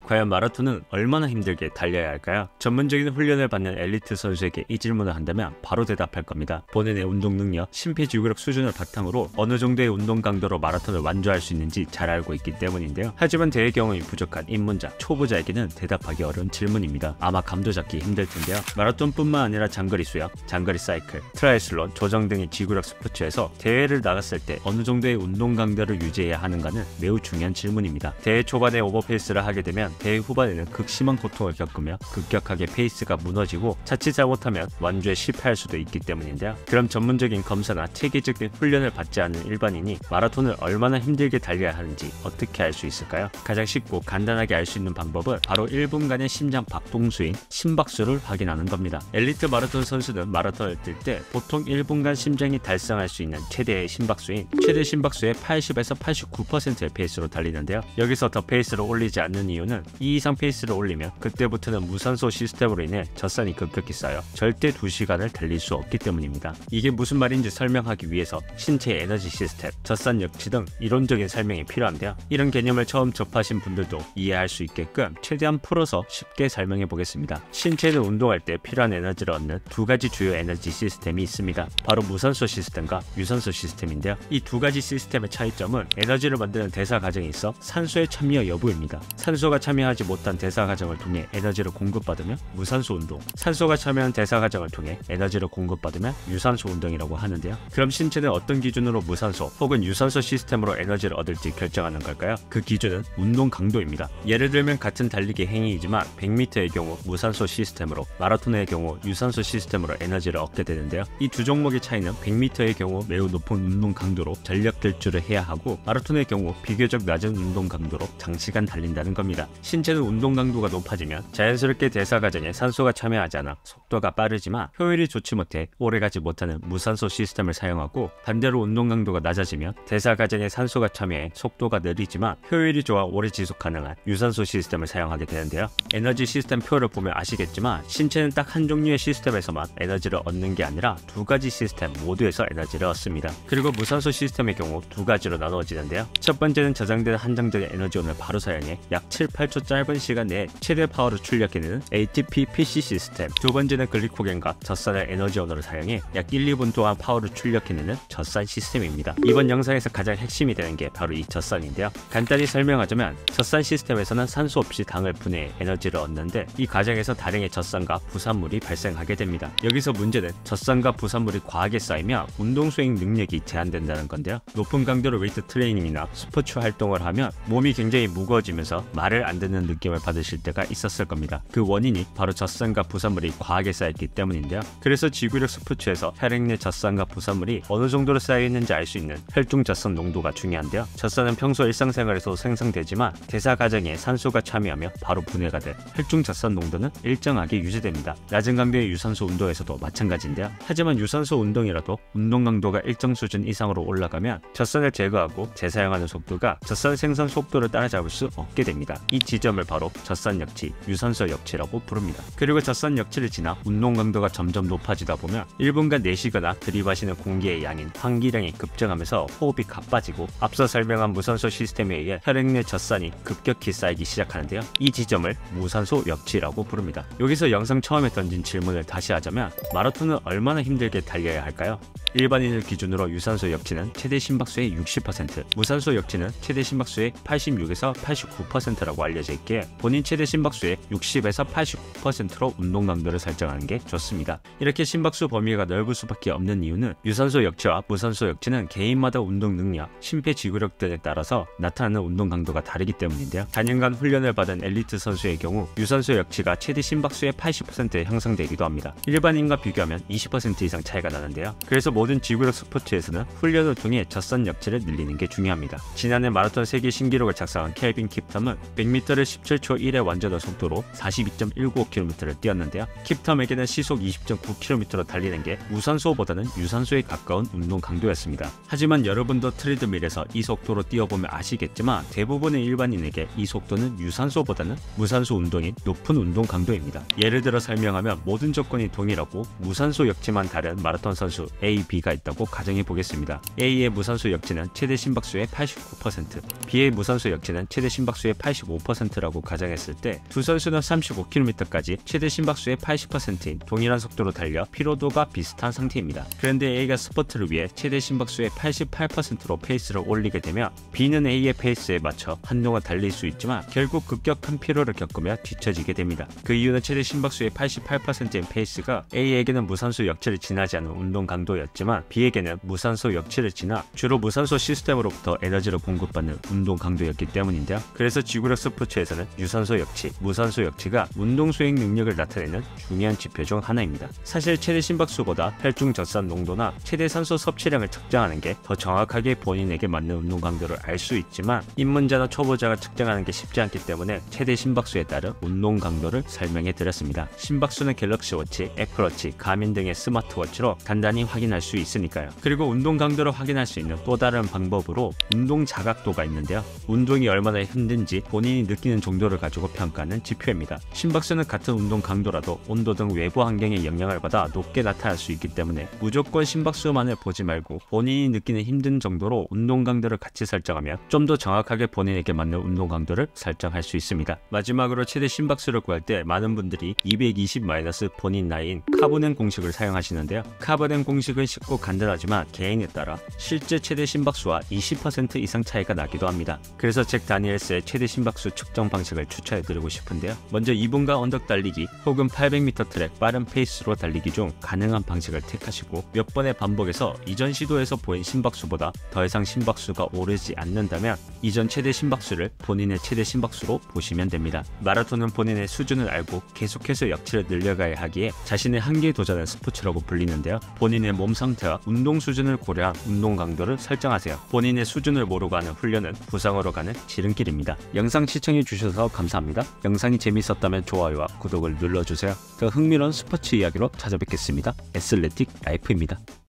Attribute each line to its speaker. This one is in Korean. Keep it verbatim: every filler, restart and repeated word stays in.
Speaker 1: 과연 마라톤은 얼마나 힘들게 달려야 할까요? 전문적인 훈련을 받는 엘리트 선수에게 이 질문을 한다면 바로 대답할 겁니다. 본인의 운동 능력, 심폐지구력 수준을 바탕으로 어느 정도의 운동 강도로 마라톤을 완주할 수 있는지 잘 알고 있기 때문인데요. 하지만 대회 경험이 부족한 입문자, 초보자에게는 대답하기 어려운 질문입니다. 아마 감도 잡기 힘들 텐데요. 마라톤뿐만 아니라 장거리 수영, 장거리 사이클, 트라이슬론, 조정 등의 지구력 스포츠에서 대회를 나갔을 때 어느 정도의 운동 강도를 유지해야 하는가는 매우 중요한 질문입니다. 대회 초반에 오버페이스를 하게 되면 대회 후반에는 극심한 고통을 겪으며 급격하게 페이스가 무너지고 자칫 잘못하면 완주에 실패할 수도 있기 때문인데요. 그럼 전문적인 검사나 체계적인 훈련을 받지 않은 일반인이 마라톤을 얼마나 힘들게 달려야 하는지 어떻게 알 수 있을까요? 가장 쉽고 간단하게 알 수 있는 방법은 바로 일 분간의 심장 박동수인 심박수를 확인하는 겁니다. 엘리트 마라톤 선수는 마라톤을 뛸 때 보통 일 분간 심장이 달성할 수 있는 최대의 심박수인 최대 심박수의 팔십에서 팔십구 퍼센트의 페이스로 달리는데요. 여기서 더 페이스를 올리지 않는 이유는 이 이상 페이스를 올리면 그때부터는 무산소 시스템으로 인해 젖산이 급격히 쌓여 절대 두 시간을 달릴 수 없기 때문입니다. 이게 무슨 말인지 설명하기 위해서 신체 에너지 시스템, 젖산 역치 등 이론적인 설명이 필요한데요. 이런 개념을 처음 접하신 분들도 이해할 수 있게끔 최대한 풀어서 쉽게 설명해 보겠습니다. 신체는 운동할 때 필요한 에너지를 얻는 두 가지 주요 에너지 시스템이 있습니다. 바로 무산소 시스템과 유산소 시스템인데요. 이 두 가지 시스템의 차이점은 에너지를 만드는 대사 과정에 있어 산소의 참여 여부입니다. 산소가 참여하지 못한 대사 과정을 통해 에너지를 공급받으면 무산소 운동, 산소가 참여한 대사 과정을 통해 에너지를 공급받으면 유산소 운동이라고 하는데요. 그럼 신체는 어떤 기준으로 무산소 혹은 유산소 시스템으로 에너지를 얻을지 결정하는 걸까요? 그 기준은 운동 강도입니다. 예를 들면 같은 달리기 행위이지만 백 미터의 경우 무산소 시스템으로, 마라톤의 경우 유산소 시스템으로 에너지를 얻게 되는데요. 이 두 종목의 차이는 백 미터의 경우 매우 높은 운동 강도로 전력 질주를 해야 하고, 마라톤의 경우 비교적 낮은 운동 강도로 장시간 달린다는 겁니다. 신체는 운동 강도가 높아지면 자연스럽게 대사 과정에 산소가 참여하지 않아 속도가 빠르지만 효율이 좋지 못해 오래가지 못하는 무산소 시스템을 사용하고, 반대로 운동 강도가 낮아지면 대사 과정에 산소가 참여해 속도가 느리지만 효율이 좋아 오래 지속 가능한 유산소 시스템을 사용하게 되는데요. 에너지 시스템 표를 보면 아시겠지만 신체는 딱 한 종류의 시스템에서만 에너지를 얻는 게 아니라 두 가지 시스템 모두에서 에너지를 얻습니다. 그리고 무산소 시스템의 경우 두 가지로 나누어지는데요. 첫 번째는 저장된 한정적인 에너지원을 바로 사용해 약 칠, 팔 초 짧은 시간 내에 최대 파워를 출력해내는 에이티피 피씨 시스템, 두 번째는 글리코겐과 젖산을 에너지원으로 사용해 약 일, 이 분 동안 파워를 출력해내는 젖산 시스템입니다. 이번 영상에서 가장 핵심이 되는 게 바로 이 젖산인데요. 간단히 설명하자면 젖산 시스템에서는 산소 없이 당을 분해해 에너지를 얻는데, 이 과정에서 다량의 젖산과 부산물이 발생하게 됩니다. 여기서 문제는 젖산과 부산물이 과하게 쌓이면 운동 수행 능력이 제한된다는 건데요. 높은 강도로 웨이트 트레이닝이나 스포츠 활동을 하면 몸이 굉장히 무거워지면서 말을 안 듣는 느낌을 받으실 때가 있었을 겁니다. 그 원인이 바로 젖산과 부산물이 과하게 쌓였기 때문인데요. 그래서 지구력 스포츠에서 혈액 내 젖산과 부산물이 어느 정도로 쌓여 있는지 알 수 있는 혈중 젖산 농도가 중요한데요. 젖산은 평소 일상생활에서 생성되지만 대사 과정에 산소가 참여하며 바로 분해가 돼 혈중 젖산 농도는 일정하게 유지됩니다. 낮은 강도의 유산소 운동에서도 마찬가지인데요. 하지만 유산소 운동이라도 운동 강도가 일정 수준 이상으로 올라가면 젖산을 제거하고 재사용하는 속도가 젖산 생산 속도를 따라잡을 수 없게 됩니다. 이 지점을 바로 젖산 역치, 유산소 역치라고 부릅니다. 그리고 젖산 역치를 지나 운동 강도가 점점 높아지다 보면 일 분간 내쉬거나 들이마시는 공기의 양인 환기량이 급증하면서 호흡이 가빠지고, 앞서 설명한 무산소 시스템에 의해 혈액 내 젖산이 급격히 쌓이기 시작하는데요. 이 지점을 무산소 역치라고 부릅니다. 여기서 영상 처음에 던진 질문을 다시 하자면 마라톤은 얼마나 힘들게 달려야 할까요? 일반인을 기준으로 유산소 역치는 최대 심박수의 육십 퍼센트, 무산소 역치는 최대 심박수의 팔십육에서 팔십구 퍼센트라고 알려져 있기에 본인 최대 심박수의 육십에서 팔십구 퍼센트로 운동 강도를 설정하는 게 좋습니다. 이렇게 심박수 범위가 넓을 수밖에 없는 이유는 유산소 역치와 무산소 역치는 개인마다 운동 능력, 심폐지구력 등에 따라서 나타나는 운동 강도가 다르기 때문인데요. 사 년간 훈련을 받은 엘리트 선수의 경우 유산소 역치가 최대 심박수의 팔십 퍼센트에 형성되기도 합니다. 일반인과 비교하면 이십 퍼센트 이상 차이가 나는데요. 그래서 모든 지구력 스포츠에서는 훈련을 통해 젖산 역치를 늘리는 게 중요합니다. 지난해 마라톤 세계 신기록을 작성한 켈빈 킵텀은 백 미터를 십칠 초 일의 완전한 속도로 사십이 점 일구오 킬로미터를 뛰었는데요. 킵텀에게는 시속 이십 점 구 킬로미터로 달리는 게 무산소보다는 유산소에 가까운 운동 강도였습니다. 하지만 여러분도 트레드밀에서 이 속도로 뛰어보면 아시겠지만 대부분의 일반인에게 이 속도는 유산소보다는 무산소 운동인 높은 운동 강도입니다. 예를 들어 설명하면 모든 조건이 동일하고 무산소 역치만 다른 마라톤 선수 A, B가 있다고 가정해 보겠습니다. A의 무산소 역치는 최대 심박수의 팔십구 퍼센트, B의 무산소 역치는 최대 심박수의 팔십오 퍼센트라고 가정했을 때 두 선수는 삼십오 킬로미터까지 최대 심박수의 팔십 퍼센트인 동일한 속도로 달려 피로도가 비슷한 상태입니다. 그런데 A가 스퍼트를 위해 최대 심박수의 팔십팔 퍼센트로 페이스를 올리게 되면 B는 A의 페이스에 맞춰 한동안 달릴 수 있지만 결국 급격한 피로를 겪으며 뒤처지게 됩니다. 그 이유는 최대 심박수의 팔십팔 퍼센트인 페이스가 A에게는 무산소 역치를 지나지 않은 운동 강도였지만 B에게는 무산소 역치를 지나 주로 무산소 시스템으로부터 에너지를 공급받는 운동 강도였기 때문인데요. 그래서 지구력 스포츠에서는 유산소 역치, 무산소 역치가 운동 수행 능력을 나타내는 중요한 지표 중 하나입니다. 사실 최대 심박수보다 혈중 젖산 농도나 최대 산소 섭취량을 측정하는 게 더 정확하게 본인에게 맞는 운동 강도를 알 수 있지만 입문자나 초보자가 측정하는 게 쉽지 않기 때문에 최대 심박수에 따른 운동 강도를 설명해 드렸습니다. 심박수는 갤럭시워치, 애플워치, 가민 등의 스마트워치로 간단히 확인할 수 있으니까요. 그리고 운동 강도를 확인할 수 있는 또 다른 방법으로 운동 자각도가 있는데요. 운동이 얼마나 힘든지 본인이 느끼는 정도를 가지고 평가하는 지표입니다. 심박수는 같은 운동 강도라도 온도 등 외부 환경의 영향을 받아 높게 나타날 수 있기 때문에 무조건 심박수만을 보지 말고 본인이 느끼는 힘든 정도로 운동 강도를 같이 설정하면 좀 더 정확하게 본인에게 맞는 운동 강도를 설정할 수 있습니다. 마지막으로 최대 심박수를 구할 때 많은 분들이 이백이십 마이너스 본인 나이인 카보넨 공식을 사용하시는데요. 카보넨 공식은 쉽고 간단하지만 개인에 따라 실제 최대 심박수와 이십 퍼센트 이상 차이가 나기도 합니다. 그래서 잭 다니엘스의 최대 심박수 측정 방식을 추천해드리고 싶은데요. 먼저 이 분간 언덕 달리기 혹은 팔백 미터 트랙 빠른 페이스로 달리기 중 가능한 방식을 택하시고 몇 번의 반복에서 이전 시도에서 보인 심박수보다 더 이상 심박수가 오르지 않는다면 이전 최대 심박수를 본인의 최대 심박수로 보시면 됩니다. 마라톤은 본인의 수준을 알고 계속해서 역치를 늘려가야 하기에 자신의 한계에 도전하는 스포츠라고 불리는데요. 본인의 몸 상태와 운동 수준을 고려한 운동 강도를 설정하세요. 본인의 수준을 모르고 하는 훈련은 부상으로 가는 지름길입니다. 영상 시청해 주셔서 감사합니다. 영상이 재밌었다면 좋아요와 구독을 눌러주세요. 더 흥미로운 스포츠 이야기로 찾아뵙겠습니다. 애슬레틱 라이프입니다.